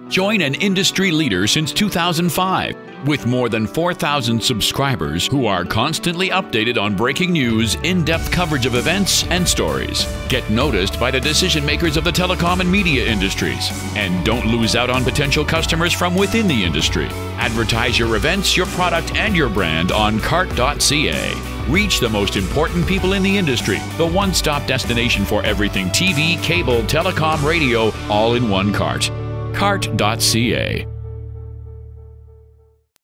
Join an industry leader since 2005 with more than 4,000 subscribers who are constantly updated on breaking news, in-depth coverage of events and stories. Get noticed by the decision makers of the telecom and media industries. And don't lose out on potential customers from within the industry. Advertise your events, your product, and your brand on cart.ca. Reach the most important people in the industry, the one-stop destination for everything TV, cable, telecom, radio, all in one cart. Cart.ca.